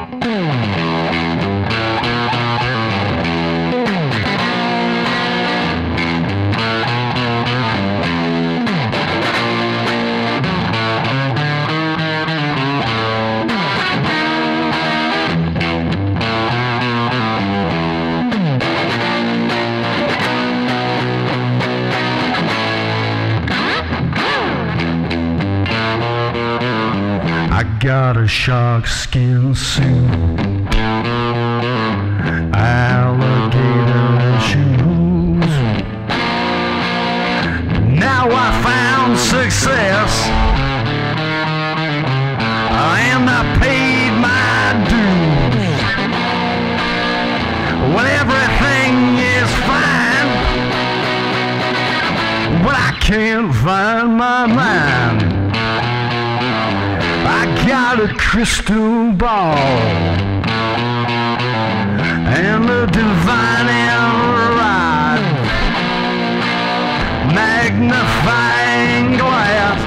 I got a shark skin suit, alligator shoes. Now I found success, and I paid my dues. Well, everything is fine, but I can't find my mind. I got a crystal ball and a divining rod, magnifying glass,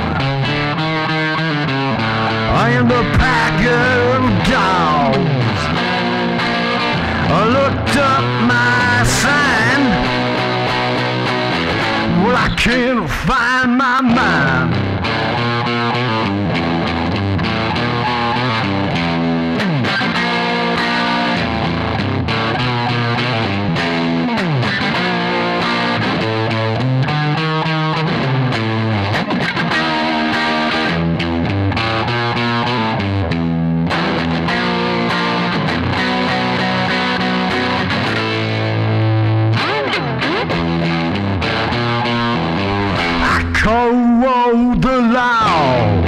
and a pack of dogs. I looked up my sign, well, I can't find my mind. Co-wrote the law.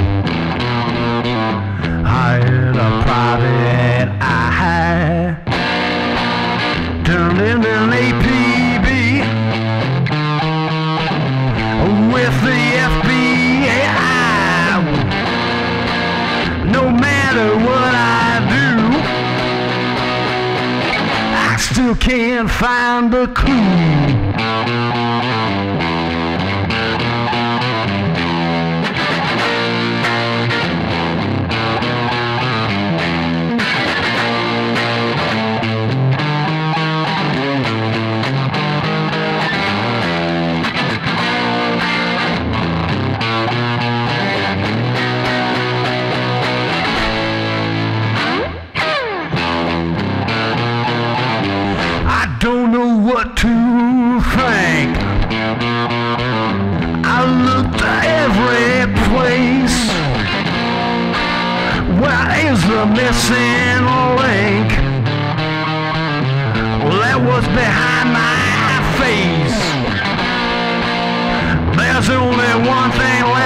I had a private eye, turned into an APB with the FBI. No matter what I do, I still can't find a clue. Don't know what to think. I looked every place. Where is the missing link? Well, that was behind my face. There's only one thing left.